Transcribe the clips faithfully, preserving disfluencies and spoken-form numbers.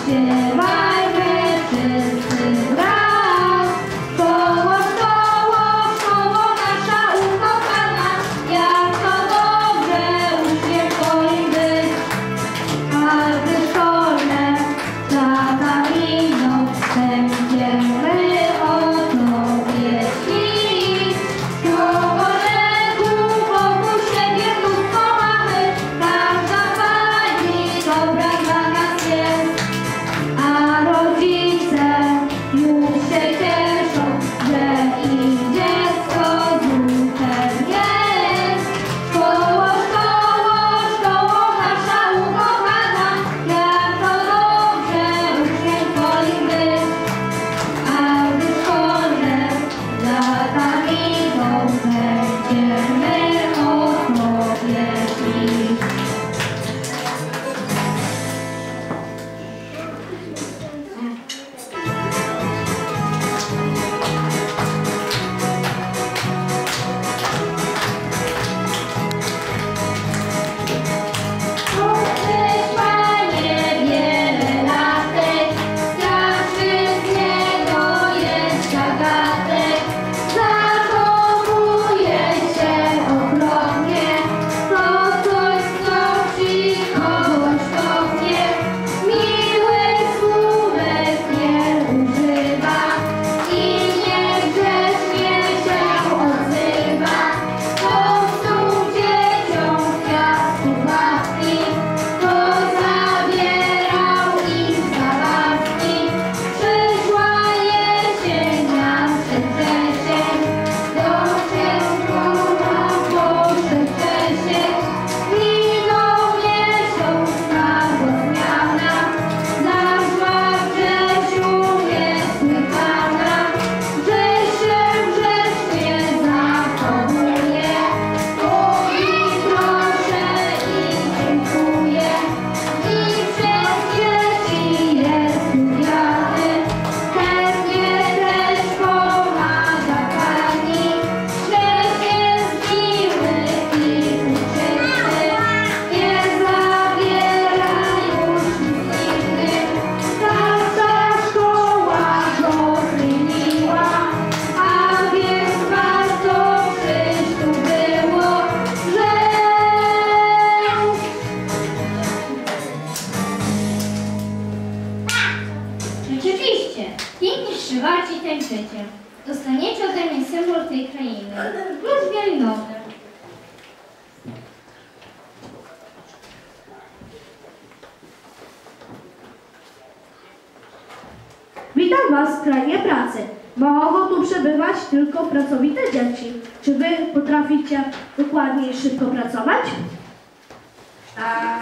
Dostaniecie ode mnie symbol tej krainy. Już wielinowy. Witam Was w krainie pracy. Mogą tu przebywać tylko pracowite dzieci. Czy Wy potraficie dokładnie i szybko pracować? Tak.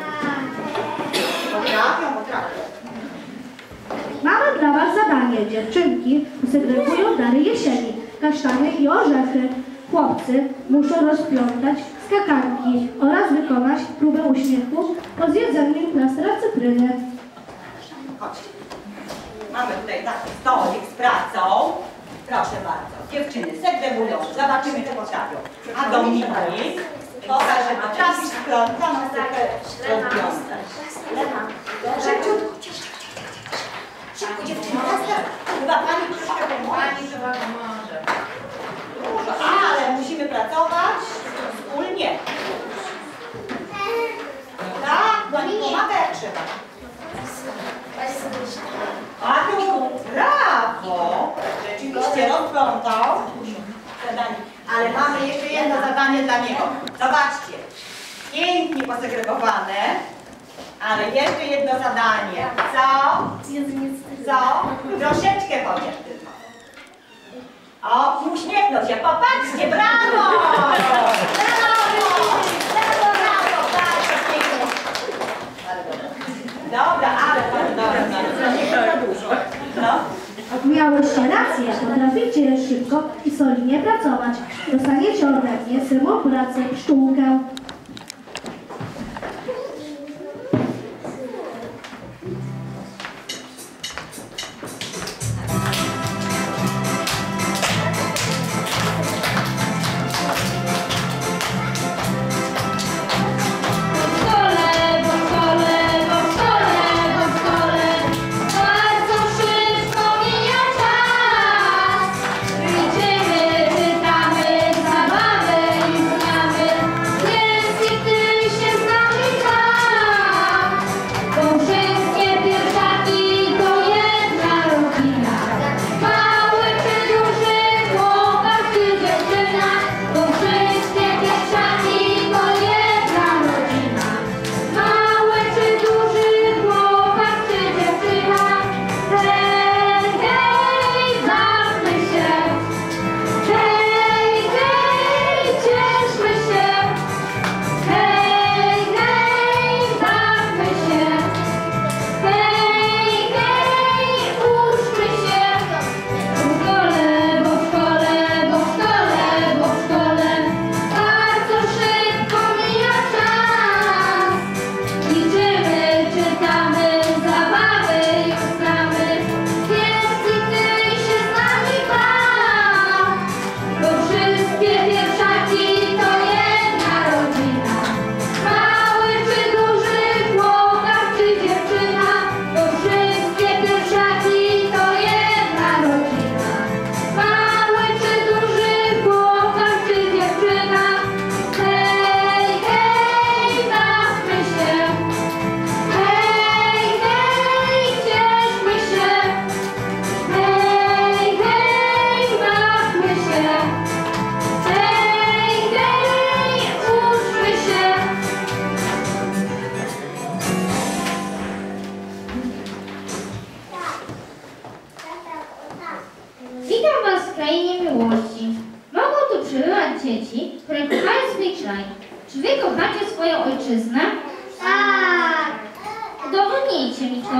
Potrafią, potrafią. Mamy dla Was zadanie. Dziewczynki segregują dary jesieni, kasztany i orzechy. Chłopcy muszą rozplątać skakanki oraz wykonać próbę uśmiechu po zjedzeniu plastra cytryny. Chodźcie. Mamy tutaj taki stolik z pracą. Proszę bardzo. Dziewczyny segregują. Zobaczymy, co potrafią. A Dominik pokaż, że potrafisz splątać, a sobie rozplątać. Szybciutko. Szybko, dziewczyny. Chyba pani troszkę pomoże. Pani chyba pomoże. Dużo, ale musimy pracować wspólnie. Tak, pani pomaga jak trzeba. Aniu, brawo! Rzeczywiście rozplątał zadanie. Ale mamy jeszcze jedno zadanie dla niego. Zobaczcie. Pięknie posegregowane, ale jeszcze jedno zadanie. Co? Co? Troszeczkę chociaż tylko. O, uśmiechnął się. Popatrzcie, brawo! Brawo! Brawo, brawo, bardzo pięknie. Dobra, ale to dobra, nie za dużo. No. Miałyście rację, potraficie szybko i solidnie pracować. Dostaniecie ode mnie symbol pracy pszczółkę. W szkole, bo w szkole, bo w szkole, bo w szkole. dzieci, które kochają swój kraj. Czy wy kochacie swoją ojczyznę? Tak! Udowodnijcie mi to.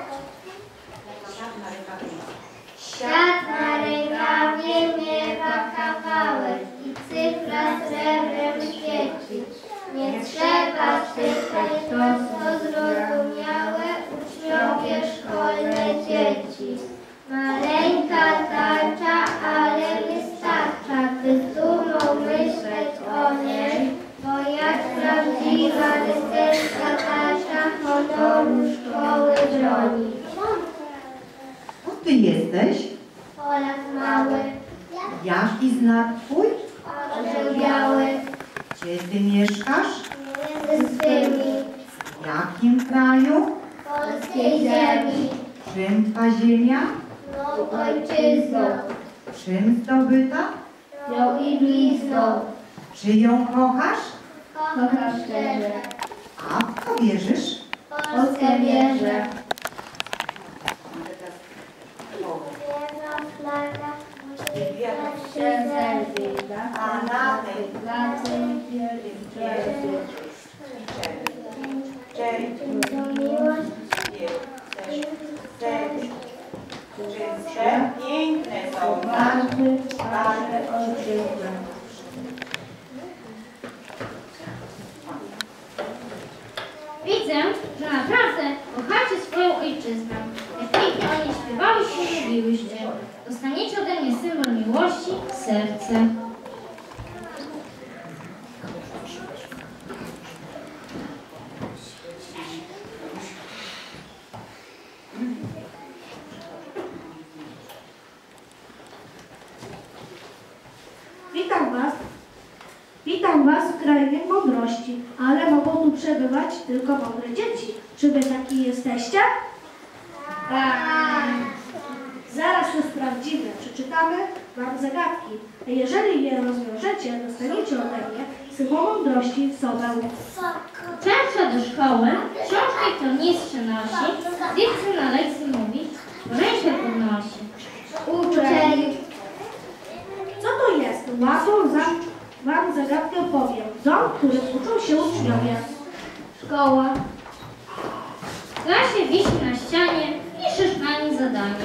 Świat na rękawie miewa kawałek i cyfra srebrem świeci. Nie trzeba czytać, to co zrozumiałe uczniowie szkolne dzieci. Maleńka tarcza, ale wystarcza, by z dumą myśleć o niej, bo jak prawdziwa rycerska tarcza honoru szkoły broni. Kto ty jesteś? Polak mały, Jaki znak twój? orzeł biały, Gdzie ty mieszkasz? między swymi, W jakim kraju? polskiej ziemi, Czym twa ziemia? mą ojczyzną, Czym zdobyta? ją i blizną, Czy ją kochasz? kocham szczerze, A w co wierzysz? Polskę wierzę. Biała flaga, się zerwie, A na tej na tym wielkim drzewie. Miłość Piękne są Marty, nasze ojczyzny. Widzę, że naprawdę kochacie swoją ojczyznę. Jak pięknie o niej śpiewałyście i mówiłyście. Dostaniecie ode mnie symbol miłości, serce. Witam Was. Witam Was w krainie mądrości, ale mogą tu przebywać tylko mądre dzieci. Czy Wy taki jesteście? Tak. Zaraz to sprawdzimy. Przeczytamy Wam zagadki. A jeżeli je rozwiążecie, dostaniecie ode mnie symbol mądrości sobę. Często do szkoły, książki w tornistrze nosi, dikcy na lekcji mówi, rękę podnosi. Uczeń, Co to jest? Łatwą za, Wam zagadkę powiem. Dom, w którym uczą się uczniowie. Szkoła. W klasie wisi na ścianie, piszesz na nim zadanie.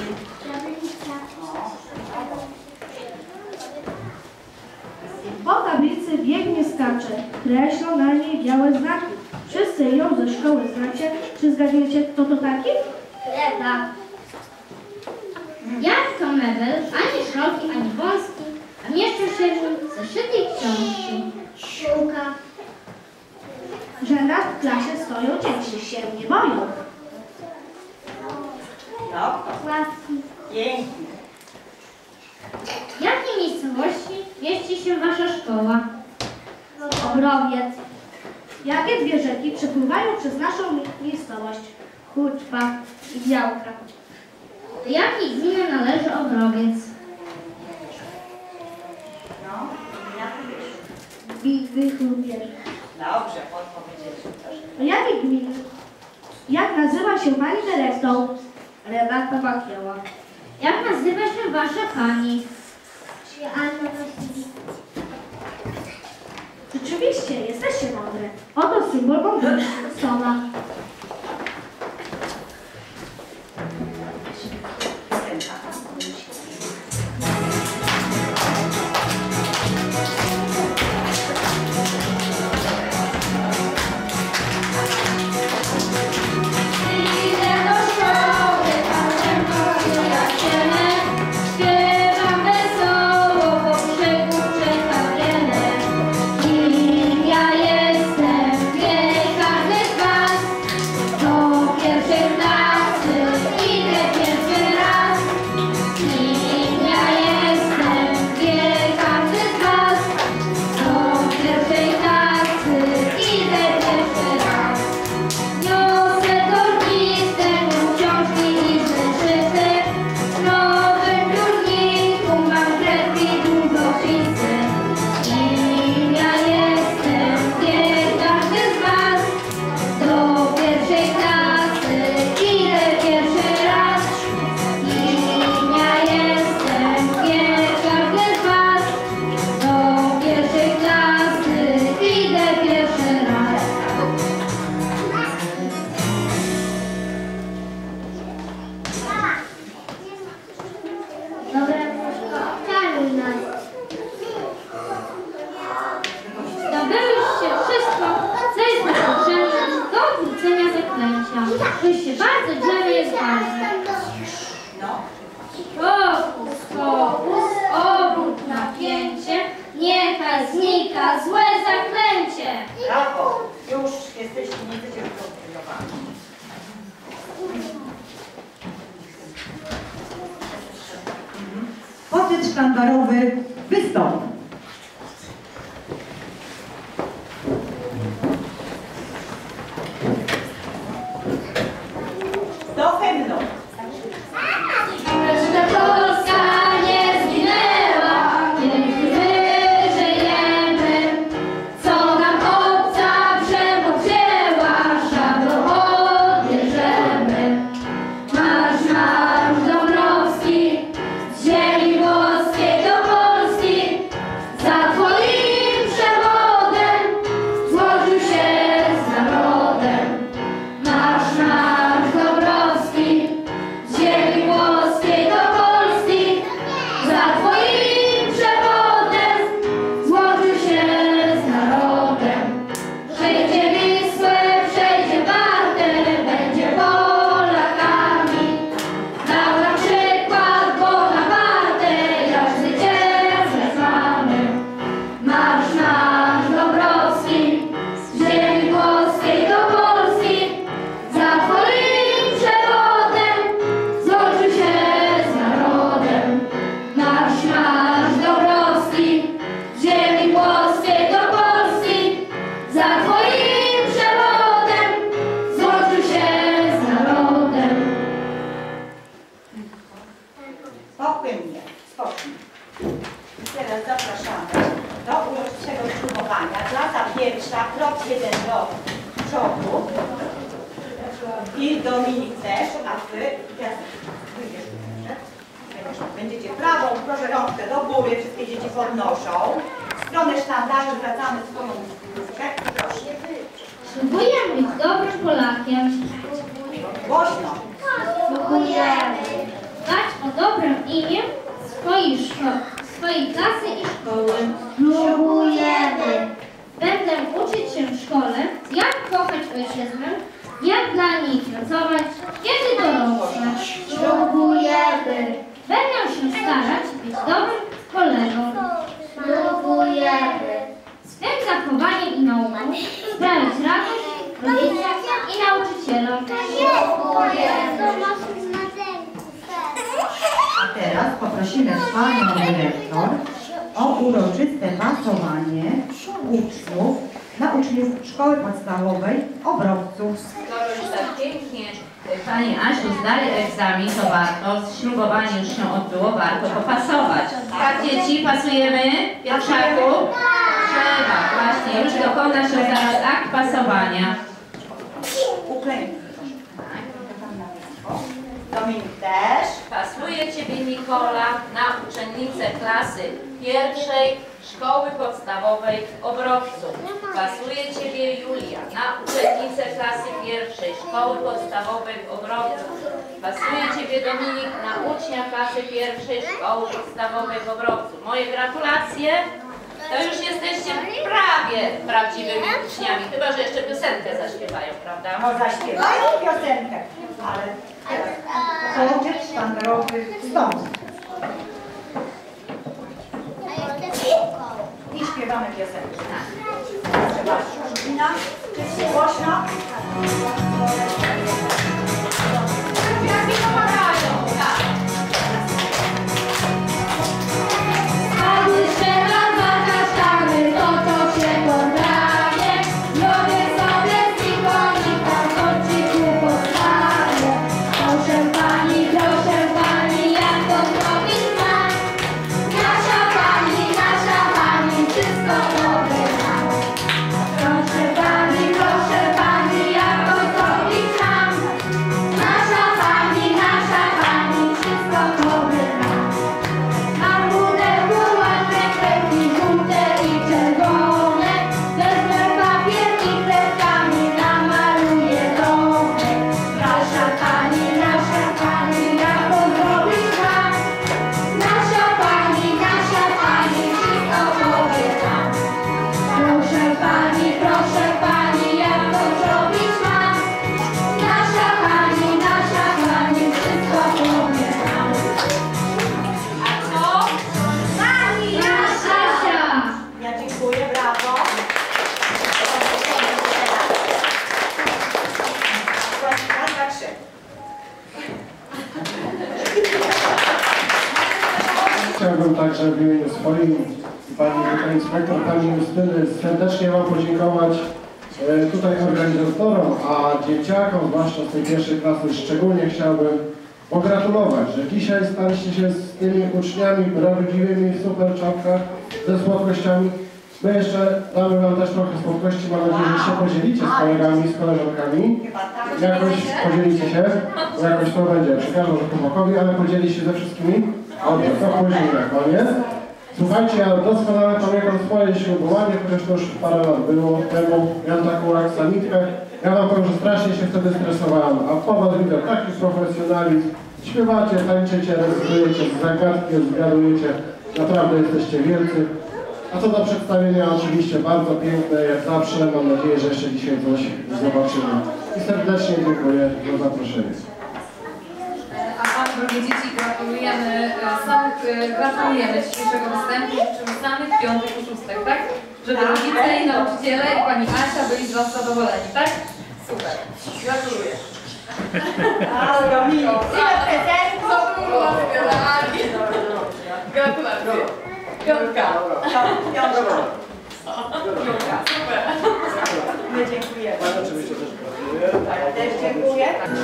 Po tablicy biegnie skacze, kreślą na niej białe znaki. Wszyscy ją ze szkoły znacie. Czy zgadniecie, kto to taki? chleba, Jak to mebel, ani szeroki, ani wąski, a mieszczą się w nim zeszyty i książki. sztuka, Że nas w klasie stoją dzieci, się nie boją. No, ławki, pięknie. W jakiej miejscowości mieści się wasza szkoła? obrowiec, Jakie dwie rzeki przepływają przez naszą mi- miejscowość? huczpa i działka. Do jakiej gminy należy Obrowiec? No, jak wiesz. Bitwy chrupier, Dobrze, podpowiedzieliśmy też. Do jakiej gminy? Jak nazywa się pani dyrektor? Renata Bakieła, Jak nazywa się wasza pani? Anna Wasilewska. Rzeczywiście, jesteście mądre. Oto symbol mądrości. Sowa. Idę do szkoły, tam będą przyjaciele. Śpiewam wesoło, bo brzegu czeka wiele. Kim ja jestem, wie każdy z was. Kwartet sztandarowy wystąpi. Do hymnu. Że Polska nie zginęła, kiedy my żyjemy. Co nam obca przemoc wzięła, szablą odbierzemy. Marsz, marsz Dąbrowski, z ziemi włoskiej do Polski. Za twoim przewodem złożył się z narodem. Marsz, marsz Dąbrowski, z ziemi włoskiej do Polski. Za twoim przewodem złożył się z narodem. Przejdzie Wisłę, przejdzie Wartę, będzie Polakami. Dał nam przykład Bonaparte, jak zwyciężać mamy. Marsz, marsz Dąbrowski, z ziemi włoskiej do Polski. Za twoim przewodem złożył się z narodem. Marsz, marsz Dąbrowski, z ziemi włoskiej do Polski. Za twoim przewodem złożył się z narodem. Pokłynnie, spokój. Teraz zapraszamy do uroczystego ślubowania. Klasa pierwsza, krok jeden do przodu. I Dominik też, a wy, ja, wyjdziesz, proszę. Będziecie prawą, proszę rączkę do góry, wszystkie dzieci podnoszą. W stronę sztandaru zwracamy swoją główkę. Proszę. Ślubuję być dobrym Polakiem. Głośno. Ślubujemy dbać o dobre imię swojej, szko- swojej klasy i szkoły. Ślubujemy Będę uczyć się w szkole, jak kochać ojczyznę, jak dla niej pracować, kiedy dorosnę. Ślubujemy Będę się starać być dobrym kolegą. Ślubujemy Swym zachowaniem i nauką sprawiać radość rodzicom i nauczycielom. A teraz poprosimy panią dyrektor o uroczyste pasowanie uczniów na uczniów szkoły podstawowej Obrowców. Skoro już tak pięknie Pani Asiu zdali egzamin, to warto, ślubowanie już się odbyło, warto popasować. Tak dzieci, pasujemy? Pierwszaku? Trzeba, właśnie, już dokona się zaraz akt pasowania. Uklęknij. Dominik też. Pasuje Ciebie Nikola na uczennicę klasy pierwszej Szkoły Podstawowej w Obrowcu. Pasuje Ciebie Julia na uczennicę klasy pierwszej Szkoły Podstawowej w Obrowcu. Pasuje Ciebie Dominik na ucznia klasy pierwszej Szkoły Podstawowej w Obrowcu. Moje gratulacje. To już jesteście prawie prawdziwymi uczniami, chyba że jeszcze piosenkę zaśpiewają, prawda? No zaśpiewają piosenkę, ale teraz kołodziec sztandarowy stąd. I śpiewamy piosenkę. Proszę bardzo, Żubina, wszyscy głośno. Jak mi pomagają, tak. Spadły drzewa, dwa kasztany, to co się poprawie. Robię sobie z ikonika, choć ci tu postawię. Proszę pani, proszę pani, jak to zrobić mam. Nasza pani, nasza pani, wszystko dobre nam. Proszę pani, proszę pani, jak to zrobić chciałbym także w imieniu swoim pani pani inspektor, pani Justyny serdecznie Wam podziękować e, tutaj organizatorom, a dzieciakom, zwłaszcza z tej pierwszej klasy szczególnie chciałbym pogratulować, że dzisiaj staliście się z tymi uczniami prawdziwymi w super czapkach ze słodkościami. My jeszcze damy Wam też trochę słodkości, mam nadzieję, że się podzielicie z kolegami, z koleżankami. Jakoś podzielicie się, bo jakoś to będzie. Przekażę chłopakowi, ale podzieli się ze wszystkimi. Dobrze, to później na koniec. Słuchajcie, ja doskonale pamiętam swoje ślubowanie, chociaż to już parę lat było temu. Miałem taką aksamitkę. Ja Wam powiem, że strasznie się wtedy stresowałem, a po Was widzę taki profesjonalizm. Śpiewacie, tańczycie, rezygujecie z zagadki, zgadujecie. Naprawdę jesteście wielcy. A co do przedstawienia, oczywiście bardzo piękne, jak zawsze. Mam nadzieję, że jeszcze dzisiaj coś zobaczymy. I serdecznie dziękuję za zaproszenie. A Wam, drogie dzieci, gratulujemy samych, gratulujemy dzisiejszego występu, życzymy samych piątek i szóstek, tak? Żeby rodzice i nauczyciele i pani Asia byli z Was zadowoleni, tak? Super, gratuluję. Ale Dominik, ile prezentów? Co było generalnie? Gratulacje. Piątka. Piątka. Piątka, super. My dziękujemy. Pani oczywiście też gratuluję. Ja też dziękuję.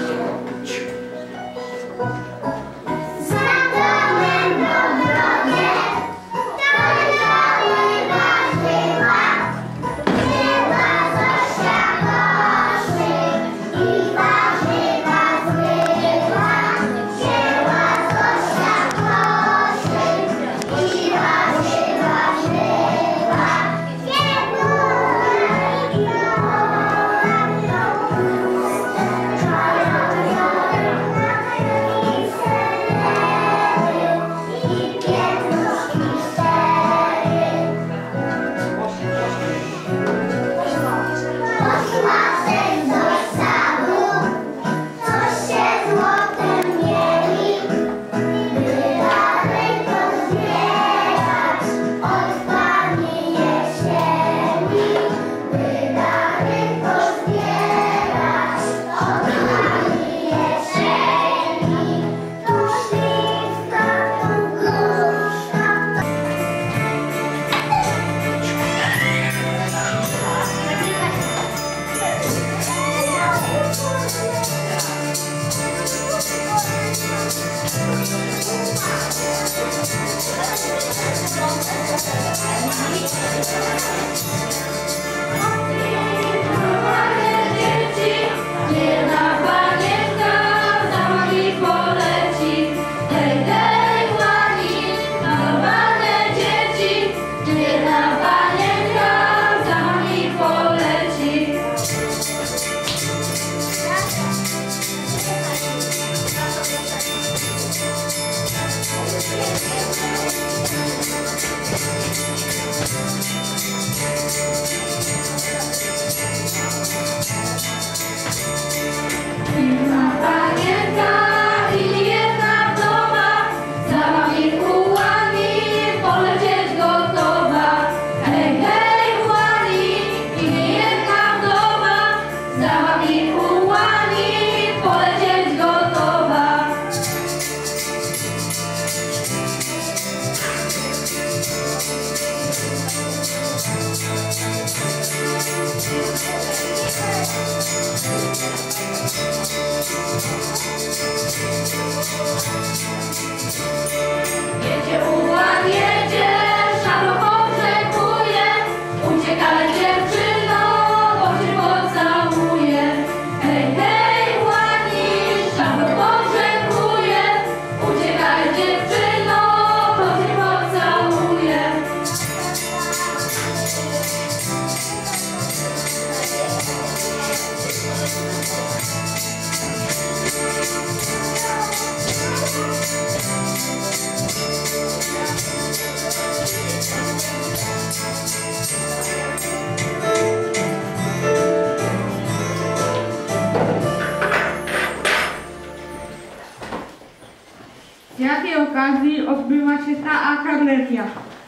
Z jakiej okazji odbywa się ta akademia?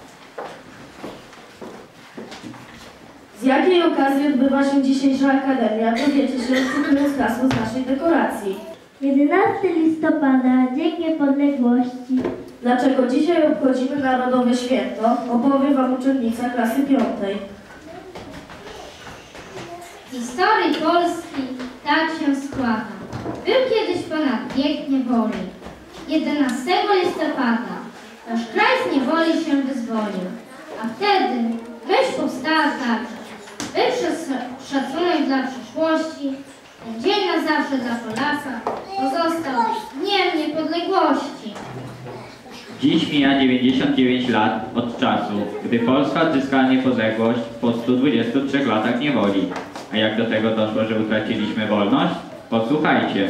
Z jakiej okazji odbywa się dzisiejsza akademia? Dowiecie się z cyklu z hasło z naszej dekoracji. jedenastego listopada, Dzień Niepodległości. Dlaczego dzisiaj obchodzimy Narodowe Święto, opowie Wam uczennica klasy piątej. W historii Polski tak się składa. Był kiedyś ponad wiek niewoli. jedenastego listopada nasz kraj z niewoli się wyzwolił. A wtedy myśl powstała także, by przez szacunek dla przyszłości ten dzień na zawsze dla Polaka pozostał dniem niepodległości. Dziś mija dziewięćdziesiąt dziewięć lat od czasu, gdy Polska odzyskała niepodległość po stu dwudziestu trzech latach niewoli. A jak do tego doszło, że utraciliśmy wolność? Posłuchajcie.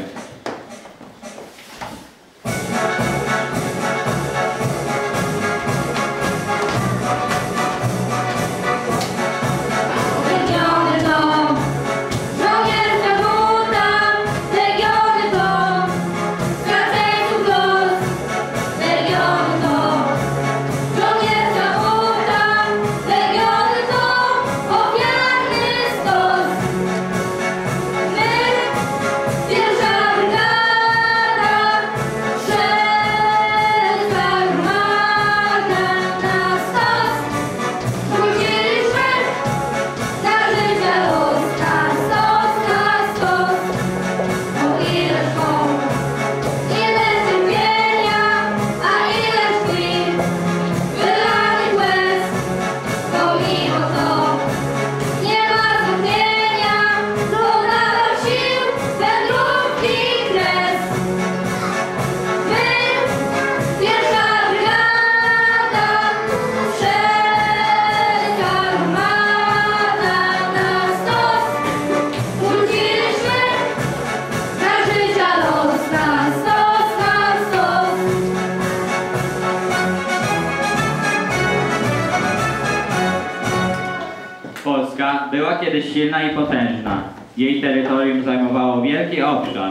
Polska była kiedyś silna i potężna. Jej terytorium zajmowało wielki obszar.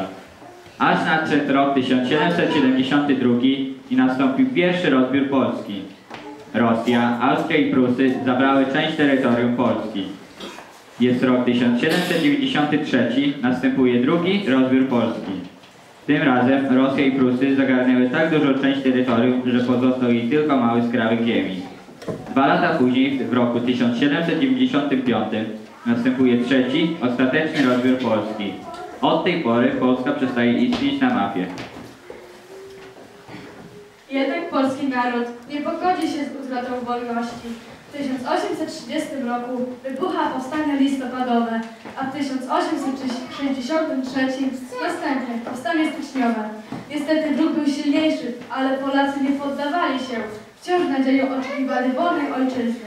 Aż nadszedł rok tysiąc siedemset siedemdziesiąty drugi i nastąpił pierwszy rozbiór Polski. Rosja, Austria i Prusy zabrały część terytorium Polski. Jest rok tysiąc siedemset dziewięćdziesiąty trzeci, następuje drugi rozbiór Polski. Tym razem Rosja i Prusy zagarnęły tak dużą część terytorium, że pozostał jej tylko mały skrawek ziemi. Dwa lata później, w roku tysiąc siedemset dziewięćdziesiątym piątym, następuje trzeci, ostateczny rozbiór Polski. Od tej pory Polska przestaje istnieć na mapie. Jednak polski naród nie pogodzi się z utratą wolności. W tysiąc osiemset trzydziestym roku wybucha powstanie listopadowe, a w tysiąc osiemset sześćdziesiątym trzecim następnie powstanie styczniowe. Niestety wróg był silniejszy, ale Polacy nie poddawali się. Wciąż nadzieją oczekiwali wolnej ojczyzny.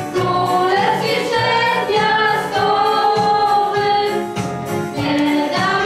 Nie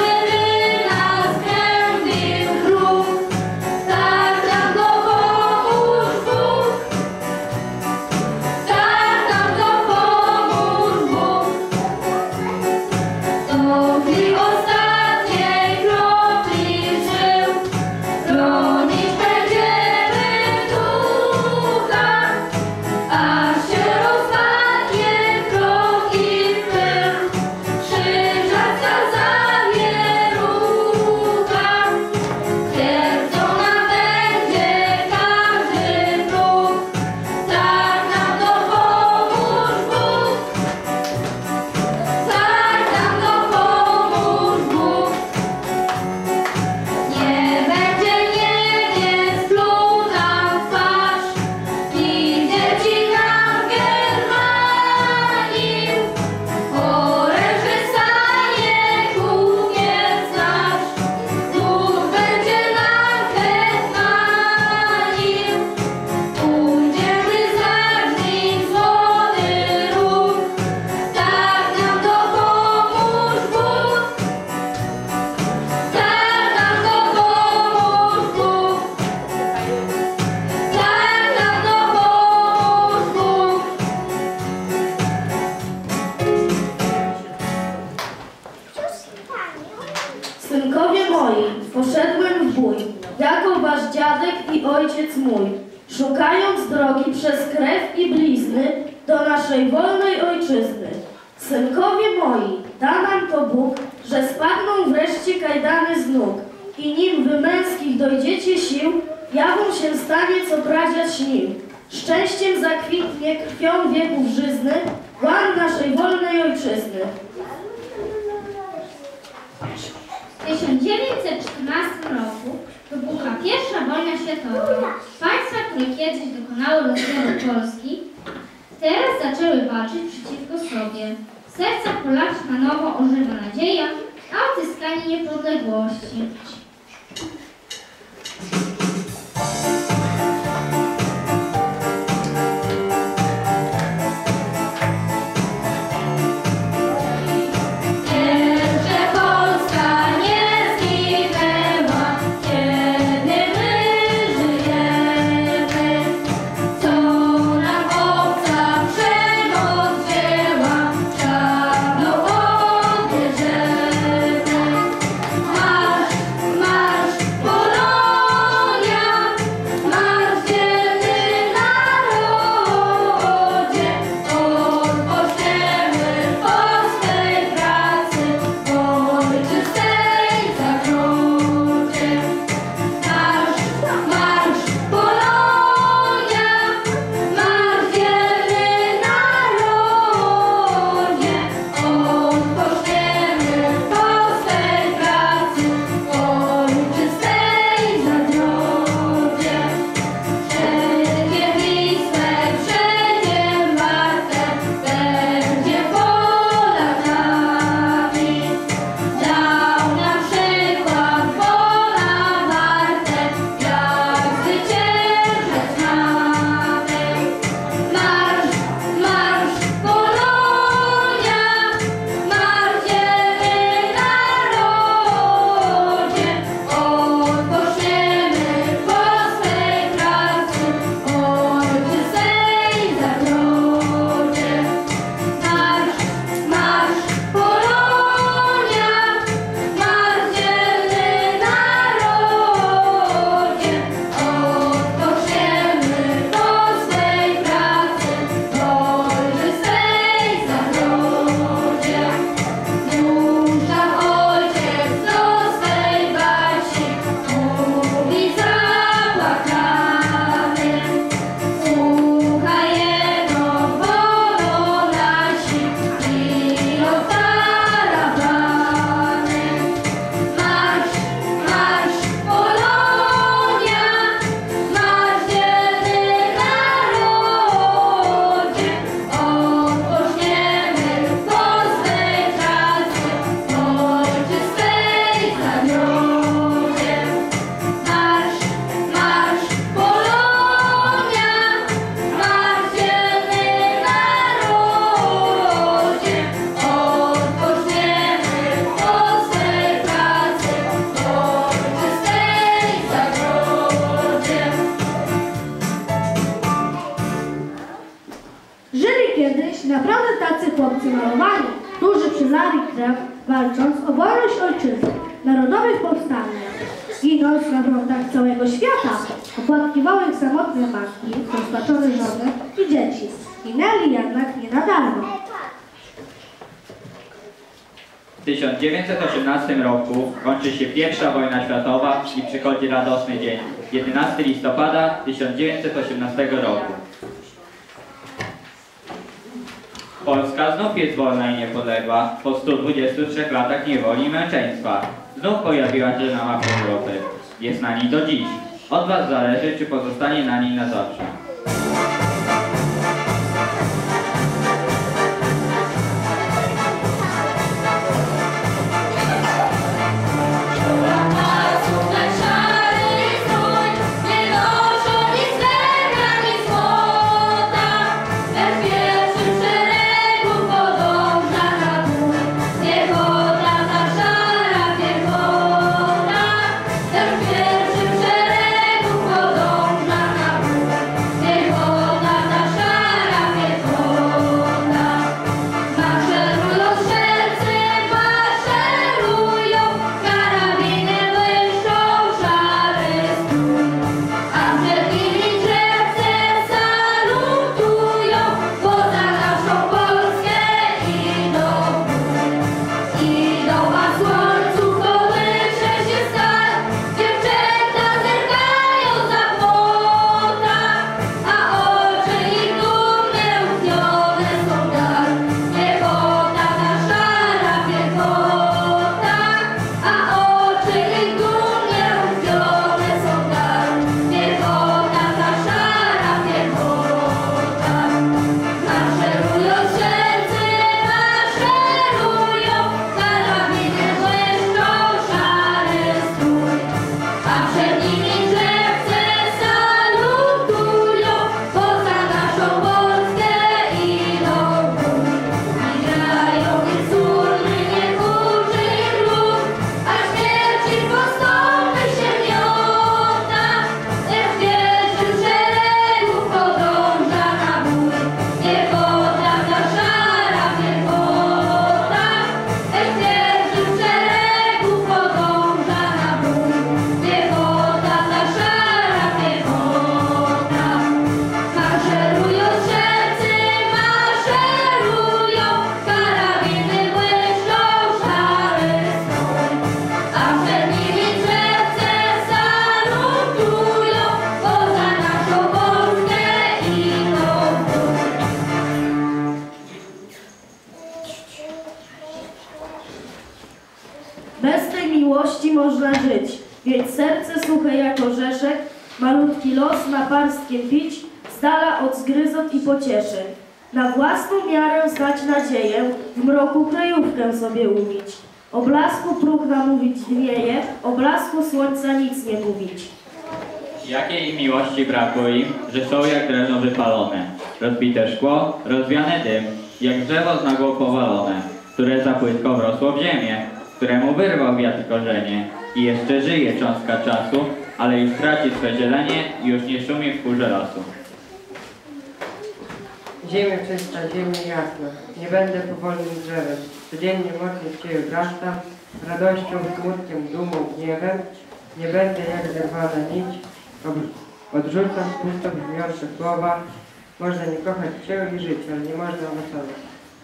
szukając drogi przez krew i blizny do naszej wolnej ojczyzny. Synkowie moi, da nam to Bóg, że spadną wreszcie kajdany z nóg i nim wy męskich dojdziecie sił, jawą się stanie, co pradziad śnił. Szczęściem zakwitnie krwią wieków żyzny, łan naszej wolnej ojczyzny. W tysiąc dziewięćset czternastym roku wybuchła pierwsza wojna światowa. Państwa, które kiedyś dokonały rozbioru Polski, teraz zaczęły walczyć przeciwko sobie. W sercach Polaków na nowo ożywa nadzieja na odzyskanie niepodległości. walcząc o wolność ojczyzny, narodowych powstaniach, ginąc na frontach całego świata, opłatkiwały ich samotne matki, rozpaczone żony i dzieci. Ginęli jednak nie na darmo. W tysiąc dziewięćset osiemnastym roku kończy się pierwsza wojna światowa i przychodzi radosny dzień, jedenastego listopada tysiąc dziewięćset osiemnastego roku. Polska znów jest wolna i niepodległa po stu dwudziestu trzech latach niewoli i męczeństwa. Znów pojawiła się na mapie Europy. Jest na niej do dziś. Od was zależy, czy pozostanie na niej na zawsze. Pierwszym szeregu podąża na można żyć, więc serce suche jak orzeszek, malutki los na parstkiem pić, z dala od zgryzot i pocieszeń. Na własną miarę znać nadzieję, w mroku kryjówkę sobie umieć. O blasku próchna mówić dwieje, o blasku słońca nic nie mówić. Jakiej miłości brakło im, że są jak drewno wypalone, rozbite szkło, rozwiane dym, jak drzewo z nagłą powalone, które za płytko wrosło w ziemię, któremu wyrwał wiatr korzenie i jeszcze żyje cząstka czasu, ale już traci swe zielenie i już nie szumi w chórze lasu. Ziemia czysta, ziemia jasna, nie będę powolnym drzewem, codziennie mocniej w Ciebie wzrastam, radością, smutkiem, dumą, gniewem, nie będę jak zerwana nić, odrzucam pusto brzmiące słowa, można nie kochać Cię i żyć, ale nie można owocować.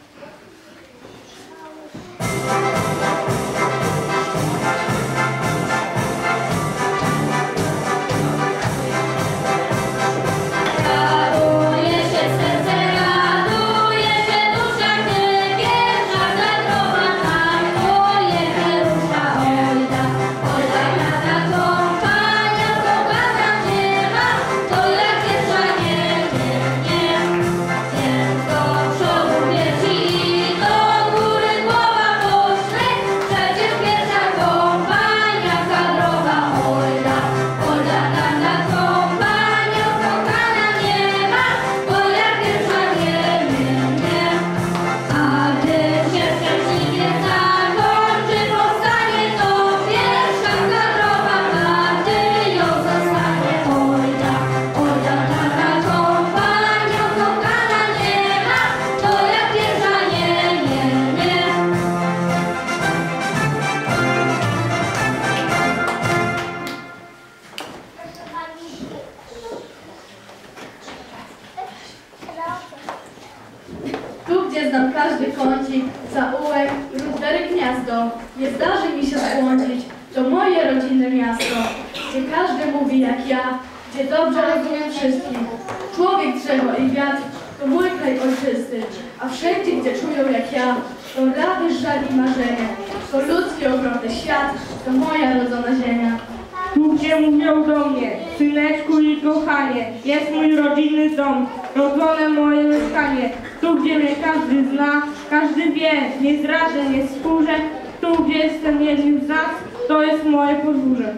Znam każdy kącik, zaułek, rudery gniazdo. Nie zdarzy mi się zbłądzić, to moje rodzinne miasto, gdzie każdy mówi jak ja, gdzie dobrze rozumiem wszystkim. Człowiek, drzewo i wiatr to mój kraj ojczysty, a wszędzie, gdzie czują jak ja, to rady, żal i marzenie. To ludzki ogromny świat, to moja rodzona ziemia. Tu, gdzie mówią do mnie, syneczku i kochanie, jest mój rodzinny dom, rodzone moje mieszkanie. Tu, gdzie mnie każdy zna, każdy wie, nie zdradzę, nie skórzę. Tu, gdzie jestem jednym z nas, to jest moje podwórze.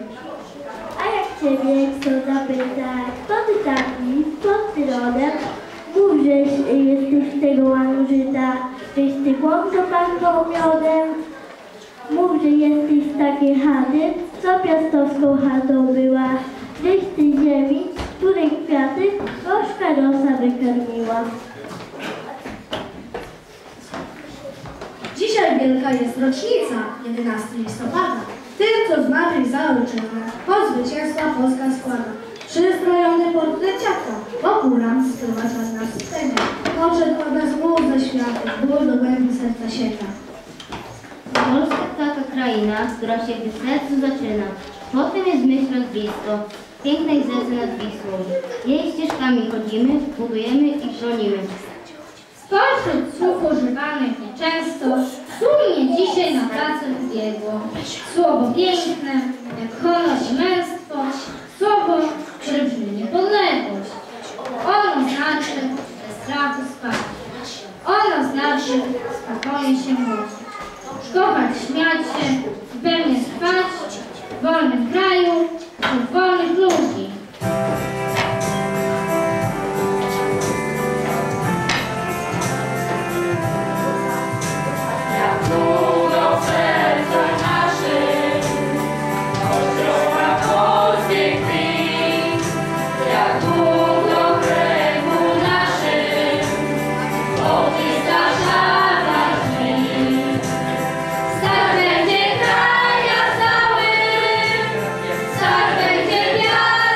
A jak Ciebie kto zapyta, kto Ty taki, skąd Ty rodem? Mów, że jesteś z tego łanu żyta, żeś Ty chłopco pachną miodem. Mów, że jesteś z takiej chaty, co piastowską chatą była. Żeś Ty ziemi, której kwiaty gorzka rosa wykarmiła. Dzisiaj wielka jest rocznica, jedenastego listopada. Tym, co zmarli za ojczyznę, po zwycięstwa Polska składa. Przyzbrojony portret dziadka, wokół nam spływa czarna scena. Poszedł od nas łód ze świata, ból do głębi serca sięga. Polska taka kraina, która się w sercu zaczyna. Potem jest myśl rozblisko, pięknej zezy nad Wisłą. Jej ścieżkami chodzimy, budujemy i bronimy. Spośród słów używanych nieczęsto, dumnie dzisiaj na pracę zbiegło. Słowo piękne, jak honor i męstwo, słowo, które brzmi niepodległość. Ono znaczy bez strachu spać. Ono znaczy spokojnie się mówić. Kochać, śmiać się, pewnie spać, w wolnym kraju, wśród wolnych ludzi. Stary będzie kraj, ja cały, stary będzie wiatr.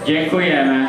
Dziękujemy.